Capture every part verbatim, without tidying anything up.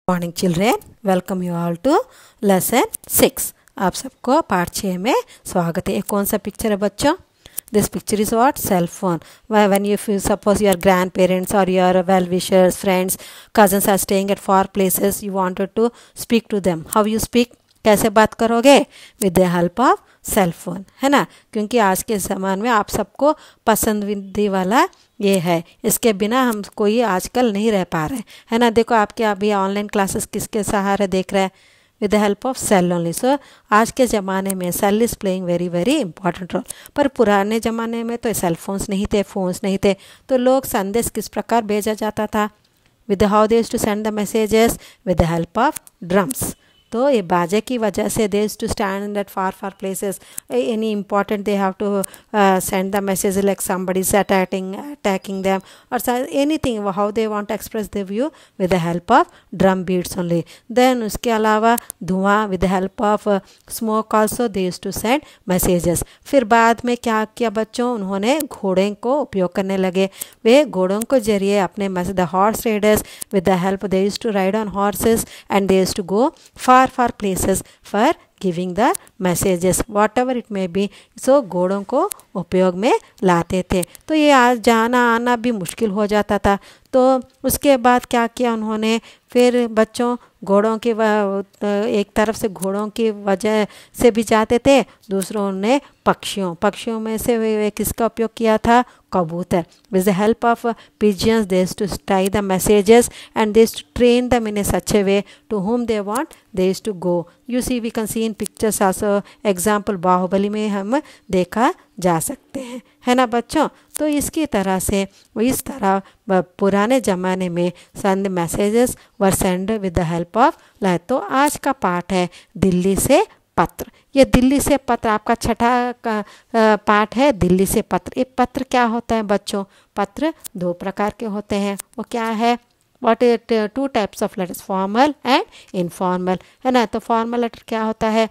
Morning children, welcome you all to lesson six. आप सबको पाठ छः में स्वागत है। ये कौन सा पिक्चर है बच्चों? This picture is what? Cell phone. When you feel suppose your grand parents और your well wishers, friends, cousins are staying at far places, you wanted to speak to them. How you speak? कैसे बात करोगे? With the help of cell phone, है ना। क्योंकि आज के ज़माने में आप सबको पसंदीदा वाला ये है, इसके बिना हम कोई आजकल नहीं रह पा रहे, है ना। देखो आपके अभी ऑनलाइन क्लासेस किसके सहारे देख रहे हैं? With the help of cell only. So आज के ज़माने में cell is playing very very important role. पर पुराने ज़माने में तो सेल फोन्स नहीं थे, फोन्स नहीं थे, तो लोग संदेश किस प्रकार भेजा जाता था? With how they used to send the messages? With the help of drums. तो ये बाजे की वजह से they used to stand at far far places, any important they have to send the message like somebody is attacking attacking them or anything, how they want to express their view with the help of drum beats only. Then उसके अलावा धुआं, with the help of uh, smoke also they used to send messages. फिर बाद में क्या किया बच्चों? उन्होंने घोड़े को उपयोग करने लगे। वे घोड़ों को जरिए अपने message, the horse riders, with the help they used to ride on horses and they used to go far far places for giving the messages, whatever it may be. So घोड़ों को उपयोग में लाते थे। तो ये आज जाना आना भी मुश्किल हो जाता था। तो उसके बाद क्या किया उन्होंने? फिर बच्चों घोड़ों के एक तरफ से घोड़ों की वजह से भी जाते थे, दूसरों ने पक्षियों पक्षियों में से वे किसका उपयोग किया था? कबूतर। With the help of pigeons they used to tie the messages and they used to train them in a such a way to home they want they used to go. You see we can see in pictures also. Example Baahubali में हम देखा जा सकते हैं, है ना बच्चों। तो इसकी तरह से इस तरह पुराने ज़माने में send messages were send with the help of light. तो आज का पाठ है दिल्ली से पत्र। ये दिल्ली से पत्र आपका छठा का पाठ है, दिल्ली से पत्र। ये पत्र क्या होता है बच्चों? पत्र दो प्रकार के होते हैं। वो क्या है? What it? Two types of letters, formal and informal, है ना। तो फॉर्मल लेटर क्या होता है?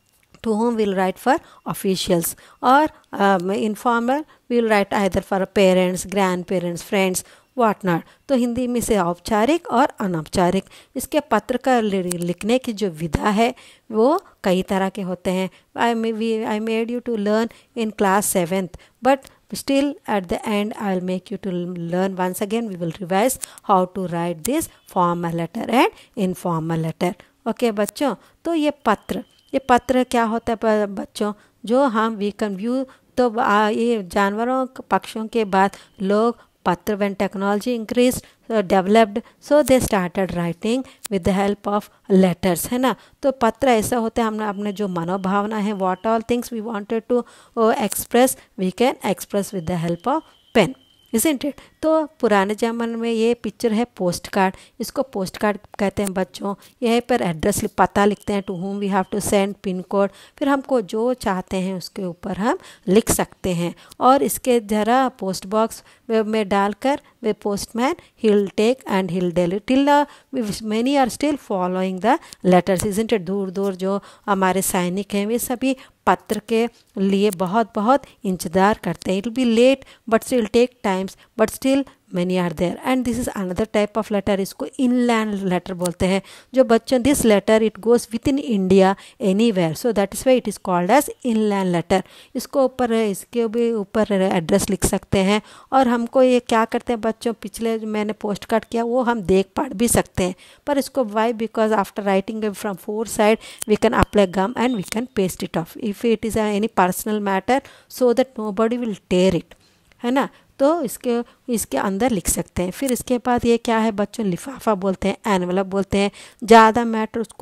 To whom we'll write for officials, or um, informal we'll write either for parents, grandparents, friends, what not. तो हिंदी में से औपचारिक और अनौपचारिक। इसके पत्र का लिखने की जो विधा है वो कई तरह के होते हैं। I we I made you to learn in class seventh, but still at the end I'll make you to learn once again. We will revise how to write this formal letter and informal letter. okay बच्चों, तो ये पत्र ये पत्र क्या होता है बच्चों? जो हम वी कैन व्यू, तो ये जानवरों पक्षियों के बाद लोग पत्र, when technology increase developed, so they started writing with the help of letters, है ना। तो पत्र ऐसा होता है, हमने अपने जो मनोभावना है, what all things we wanted to express, we can express with the help of pen, isn't it? तो पुराने ज़माने में ये पिक्चर है पोस्ट कार्ड। इसको पोस्ट कार्ड कहते हैं बच्चों। यहीं पर एड्रेस पता लिखते हैं, to home we have to send, pin code, फिर हमको जो चाहते हैं उसके ऊपर हम लिख सकते हैं। और इसके ज़रा पोस्ट बॉक्स में डालकर वे postman he'll take and he'll deliver till many are still following the letters, isn't it? दूर दूर जो हमारे सैनिक हैं वे सभी पत्र के लिए बहुत बहुत इंतज़ार करते हैं। It will be late but still take times, but still many are there. And this is another type of letter, इसको inland letter बोलते हैं। जो बच्चों, this letter it goes within India anywhere, so that is why it is called as inland letter. इसको ऊपर इसके भी ऊपर एड्रेस लिख सकते हैं। और हमको ये क्या करते हैं बच्चों, पिछले जो मैंने पोस्ट कार्ड किया वो हम देख पढ़ भी सकते हैं। पर इसको why? Because after writing from four side we can apply gum and we can paste it off if it is any personal matter, so that nobody will tear it, है ना। तो इसके इसके अंदर लिख सकते हैं। फिर इसके बाद ये क्या है बच्चों? लिफाफा बोलते हैं, एनवलप बोलते हैं। ज़्यादा मैटर उसको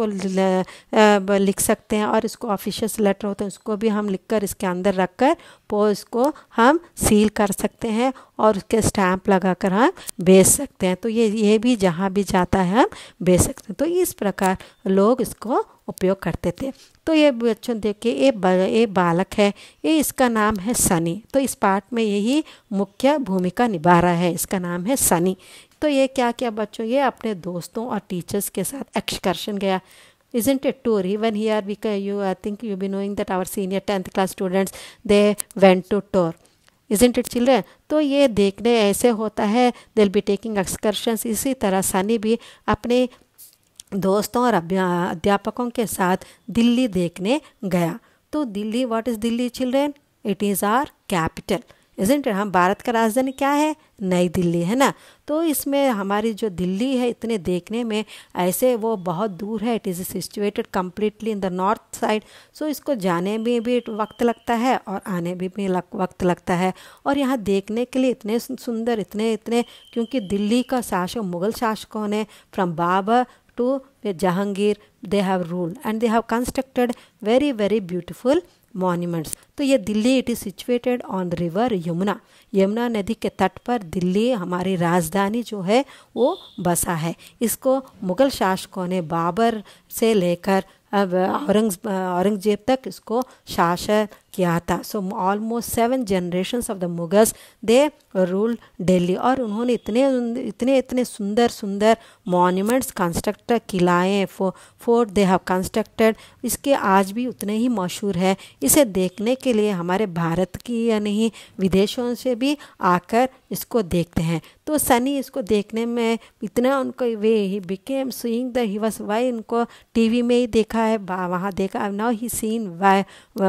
लिख सकते हैं। और इसको ऑफिशियल लेटर होते हैं, उसको भी हम लिखकर इसके अंदर रखकर पो इसको हम सील कर सकते हैं और उसके स्टैम्प लगाकर हम भेज सकते हैं। तो ये ये भी जहाँ भी जाता है हम भेज सकते हैं। तो इस प्रकार लोग इसको उपयोग करते थे। तो ये बच्चों देखिए, ये बा, ये बालक है, ये इसका नाम है सनी। तो इस पाठ में यही मुख्य भूमिका निभा रहा है, इसका नाम है सनी। तो ये क्या किया बच्चों? ये अपने दोस्तों और टीचर्स के साथ एक्सकर्शन गया। Isn't it tour? Even here we can, you I think you'll be knowing that our senior tenth class students they went to tour. Isn't it children? तो ये देखने ऐसे होता है, they'll be taking excursions। इसी तरह सनी भी अपने दोस्तों और अध्यापकों के साथ दिल्ली देखने गया। तो Delhi, what is Delhi children? It is our capital, isn't it? हम भारत का राजधानी क्या है? नई दिल्ली, है ना। तो इसमें हमारी जो दिल्ली है इतने देखने में ऐसे वो बहुत दूर है। It is situated completely in the north side. So इसको जाने में भी वक्त लगता है और आने में भी लग, वक्त लगता है। और यहाँ देखने के लिए इतने सुंदर, इतने इतने क्योंकि दिल्ली का शासक मुग़ल शासकों ने from Babur to Jahangir, they have ruled and they have constructed very very beautiful monuments. तो ये Delhi, it is situated on the river Yamuna. Yamuna नदी के तट पर दिल्ली हमारी राजधानी जो है वो बसा है। इसको मुग़ल शासकों ने बाबर से लेकर अब औरंग औरंगजेब तक इसको शासन किया था। So almost seven generations of the Mughals they rule Delhi. और उन्होंने इतने इतने इतने सुंदर सुंदर मॉन्यूमेंट्स कंस्ट्रक्ट, किलाएँ, फो फोर्ट दे हैव कंस्ट्रक्टेड। इसके आज भी उतने ही मशहूर है। इसे देखने के लिए हमारे भारत की या नहीं विदेशों से भी आकर इसको देखते हैं। तो सनी इसको देखने में इतना उनको वे he became seeing the he was why उनको टीवी में ही देखा है, वहाँ देखा, now he seen why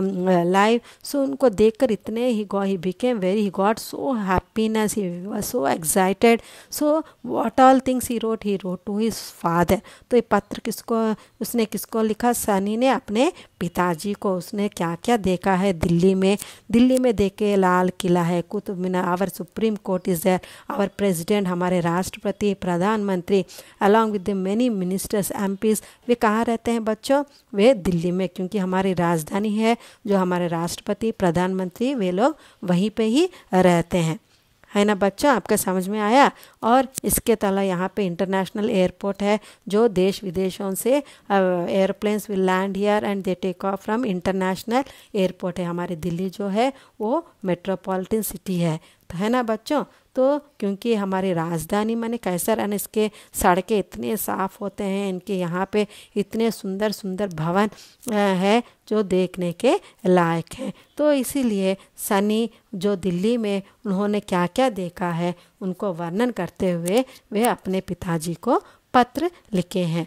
live. So उनको देखकर इतने he go he became very he got so happiness, he was so excited. So what all things he wrote he wrote to his father. तो ये पत्र किसको उसने किसको लिखा? सनी ने अपने पिताजी को। उसने क्या क्या देखा है दिल्ली में? दिल्ली में देखे लाल किला है, Qutub Minar, our supreme court is there, our president, हमारे राष्ट्रपति, प्रधानमंत्री along with the many ministers, M Ps, वे कहाँ रहते हैं बच्चों? वे दिल्ली में, क्योंकि हमारी राजधानी है। जो हमारे राष्ट्रपति, प्रधानमंत्री, वे लोग वहीं पे ही रहते हैं, है ना बच्चों? आपका समझ में आया? और इसके तला यहाँ पे इंटरनेशनल एयरपोर्ट है, जो देश विदेशों से airplanes will land here and they take off from international airport है। हमारी दिल्ली जो है वो मेट्रोपॉलिटन सिटी है, तो है ना बच्चों? तो क्योंकि हमारी राजधानी माने कैसा रहना, इसके सड़कें इतने साफ़ होते हैं, इनके यहाँ पे इतने सुंदर सुंदर भवन है जो देखने के लायक हैं। तो इसीलिए सनी जो दिल्ली में उन्होंने क्या क्या देखा है उनको वर्णन करते हुए वे अपने पिताजी को पत्र लिखे हैं।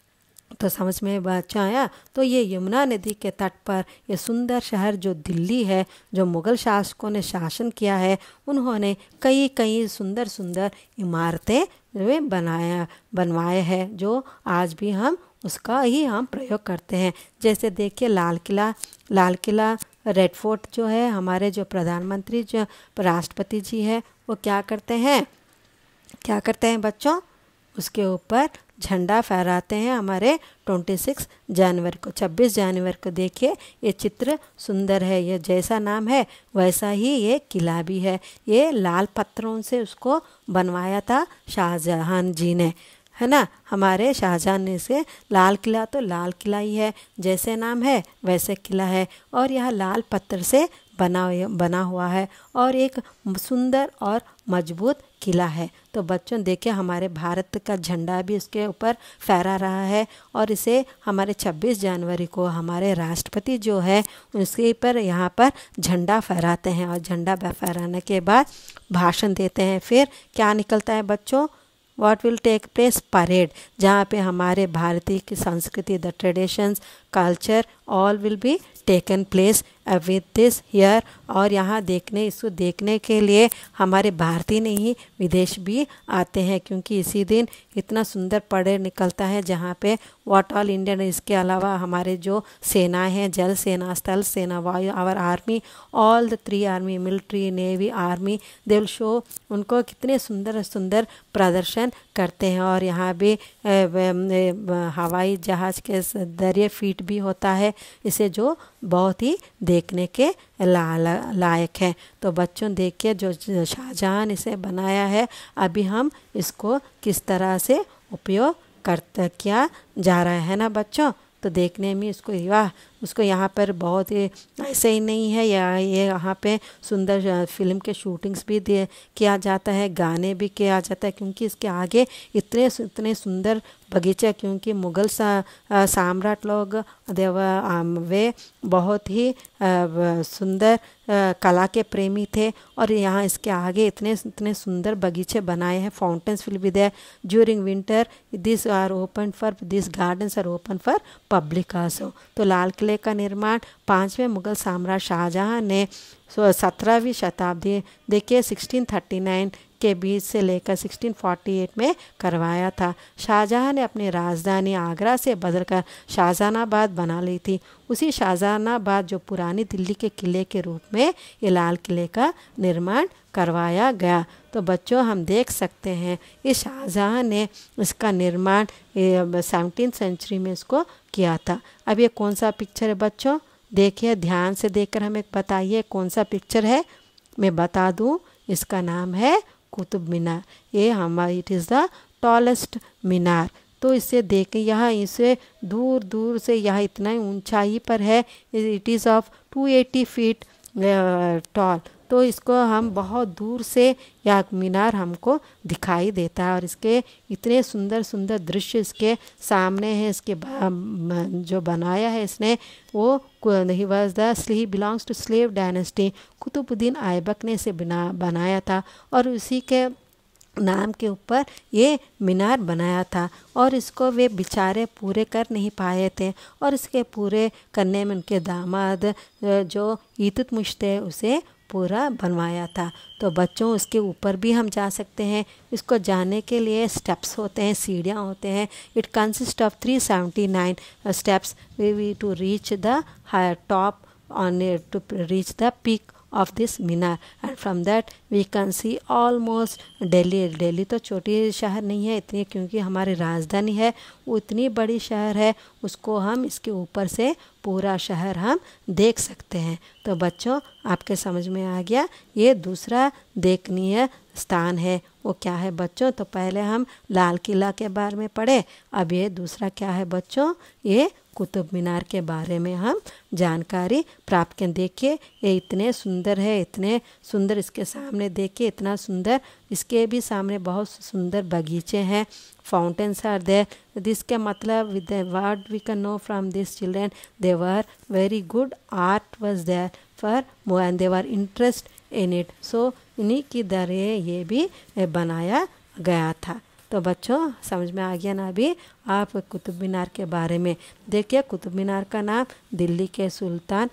तो समझ में बच्चा आया? तो ये यमुना नदी के तट पर ये सुंदर शहर जो दिल्ली है, जो मुग़ल शासकों ने शासन किया है, उन्होंने कई कई सुंदर सुंदर इमारतें बनाया बनवाए हैं, जो आज भी हम उसका ही हम प्रयोग करते हैं। जैसे देखिए लाल किला, लाल किला रेड फोर्ट जो है, हमारे जो प्रधानमंत्री जो राष्ट्रपति जी है वो क्या करते हैं क्या करते हैं बच्चों? उसके ऊपर झंडा फहराते हैं हमारे छब्बीस जनवरी को। छब्बीस जनवरी को देखिए ये चित्र सुंदर है, ये जैसा नाम है वैसा ही ये किला भी है। ये लाल पत्थरों से उसको बनवाया था शाहजहां जी ने, है ना। हमारे शाहजहां ने से लाल किला, तो लाल किला ही है, जैसे नाम है वैसे किला है। और यह लाल पत्थर से बना बना हुआ है और एक सुंदर और मजबूत किला है। तो बच्चों देखिए हमारे भारत का झंडा भी इसके ऊपर फहरा रहा है और इसे हमारे छब्बीस जनवरी को हमारे राष्ट्रपति जो है उसके पर यहाँ पर झंडा फहराते हैं और झंडा फहराने के बाद भाषण देते हैं। फिर क्या निकलता है बच्चों? What will take place? Parade, जहाँ पे हमारे भारतीय की संस्कृति, the traditions, culture, all will be taken place with this here. और यहाँ देखने इसको देखने के लिए हमारे भारतीय नहीं विदेश भी आते हैं, क्योंकि इसी दिन इतना सुंदर परेड निकलता है जहाँ पे व्हाट ऑल इंडियन, इसके अलावा हमारे जो सेनाएं हैं, जल सेना, स्थल सेना, वायु, our army, all the three army, military, navy, army, they will show, उनको कितने सुंदर सुंदर प्रदर्शन करते हैं। और यहाँ भी हवाई जहाज़ के जरिए फीट भी होता है इसे, जो बहुत ही देखने के ला, ला, लायक है। तो बच्चों देखिए जो शाहजहां इसे बनाया है, अभी हम इसको किस तरह से उपयोग करते किया जा रहा है ना बच्चों। तो देखने में इसको वाह उसको यहाँ पर बहुत ही ऐसे ही नहीं है, या ये यहाँ पे सुंदर फिल्म के शूटिंग्स भी दे किया जाता है, गाने भी किया जाता है, क्योंकि इसके आगे इतने इतने सुंदर बगीचे, क्योंकि मुग़ल सा, सम्राट लोग देव वे बहुत ही सुंदर कला के प्रेमी थे, और यहाँ इसके आगे इतने इतने सुंदर बगीचे बनाए हैं. Fountains will be there during winter. This are open for this gardens are open for public also. तो लाल किले का निर्माण पाँचवें मुग़ल सम्राट शाहजहाँ ने सत्रहवीं शताब्दी देखिए सिक्सटीन थर्टी नाइन के बीच से लेकर सिक्सटीन फोर्टी एट में करवाया था. शाहजहाँ ने अपनी राजधानी आगरा से बदलकर शाहजहानाबाद बना ली थी. उसी शाहजहानाबाद जो पुरानी दिल्ली के किले के रूप में ये लाल किले का निर्माण करवाया गया. तो बच्चों हम देख सकते हैं इस शाहजहाँ ने इसका निर्माण सेवनटीन सेंचुरी में इसको किया था. अब ये कौन सा पिक्चर है बच्चों, देखिए ध्यान से देखकर हमें बताइए कौन सा पिक्चर है. मैं बता दूं, इसका नाम है कुतुब मीनार. ये हमारी it is the tallest minar. तो इसे देखें, यहाँ इसे दूर दूर से यहाँ इतना ही ऊंचाई पर है. It is of two eighty feet tall. तो इसको हम बहुत दूर से यह मीनार हमको दिखाई देता है, और इसके इतने सुंदर सुंदर दृश्य इसके सामने हैं. इसके जो बनाया है इसने वो ही was the he belongs to slave dynasty. Qutubuddin Aibak ने इसे बना बनाया था, और उसी के नाम के ऊपर ये मीनार बनाया था. और इसको वे बेचारे पूरे कर नहीं पाए थे, और इसके पूरे करने में उनके दामाद जो इल्तुतमिश थे उसे पूरा बनवाया था. तो बच्चों उसके ऊपर भी हम जा सकते हैं. इसको जाने के लिए स्टेप्स होते हैं, सीढ़ियाँ होते हैं. It consist of three seventy nine steps we to reach the higher top on to reach the peak of this minar, and from that we can see almost Delhi. Delhi तो छोटी शहर नहीं है इतनी, क्योंकि हमारी राजधानी है, वो इतनी बड़ी शहर है, उसको हम इसके ऊपर से पूरा शहर हम देख सकते हैं. तो बच्चों आपके समझ में आ गया. ये दूसरा देखनीय स्थान है, वो क्या है बच्चों, तो पहले हम लाल किला के बारे में पढ़े. अब ये दूसरा क्या है बच्चों, ये कुतुब मीनार के बारे में हम जानकारी प्राप्त करें. देखिए ये इतने सुंदर है, इतने सुंदर इसके सामने देखिए, इतना सुंदर. इसके भी सामने बहुत सुंदर बगीचे हैं. Fountains are there. दिस के मतलब with the word we can know from this children they were very good art was there for more and they were interest in it. So इन्हीं की दरे ये भी बनाया गया था. तो बच्चों समझ में आ गया ना अभी आप कुतुब मीनार के बारे में. देखिए कुतुब मीनार का नाम दिल्ली के सुल्तान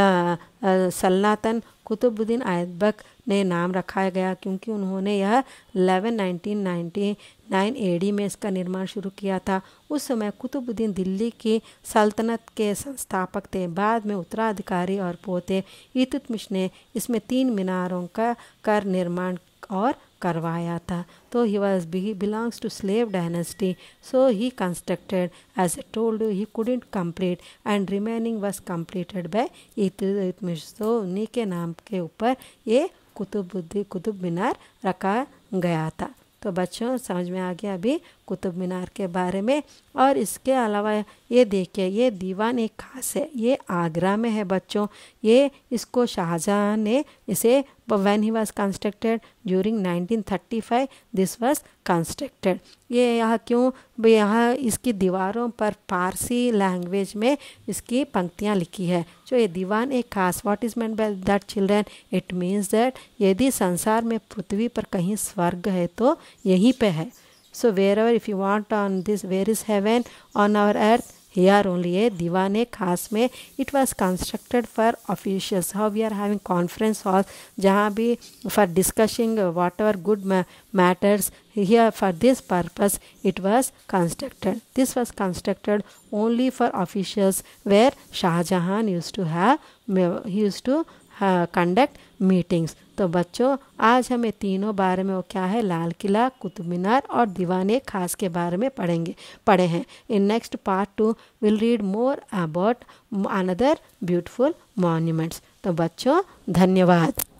सल्तनत कुतुबुद्दीन ऐबक ने नाम रखा गया, क्योंकि उन्होंने यह ग्यारह नाइनटीन नाइंटी नाइन एडी में इसका निर्माण शुरू किया था. उस समय कुतुबुद्दीन दिल्ली की सल्तनत के संस्थापक थे. बाद में उत्तराधिकारी और पोते इल्तुतमिश ने इसमें तीन मीनारों का कर निर्माण और करवाया था. तो ही was he belongs to slave dynasty, so he constructed, as I told you, he couldn't complete and remaining was completed by Iltutmish. तो उन्हीं के नाम के ऊपर ये कुतुबुद्दीन कुतुब मीनार रखा गया था. तो बच्चों समझ में आ गया अभी कुतुब मीनार के बारे में. और इसके अलावा ये देखिए ये दीवान एक खास है, ये आगरा में है बच्चों. ये इसको शाहजहाँ ने इसे when he was constructed during nineteen thirty five this was constructed. ये यहाँ क्यों, यहाँ इसकी दीवारों पर फारसी लैंग्वेज में इसकी पंक्तियाँ लिखी है. जो ये Diwan e Khas, what is meant by that children, it means that यदि संसार में पृथ्वी पर कहीं स्वर्ग है तो यहीं पे है. So wherever if you want on this, where is heaven on our earth, here only. है दीवाने खास में it was constructed for officials. How we are having conference hall, जहाँ भी for discussing whatever good matters, here for this purpose it was constructed. This was constructed only for officials, where Shah Jahan used to have he used to conduct meetings. तो बच्चों आज हमें तीनों बारे में वो क्या है, लाल किला, कुतुब मीनार और दीवाने खास के बारे में पढ़ेंगे पढ़े हैं. In next part two will read more about another beautiful monuments. तो बच्चों धन्यवाद.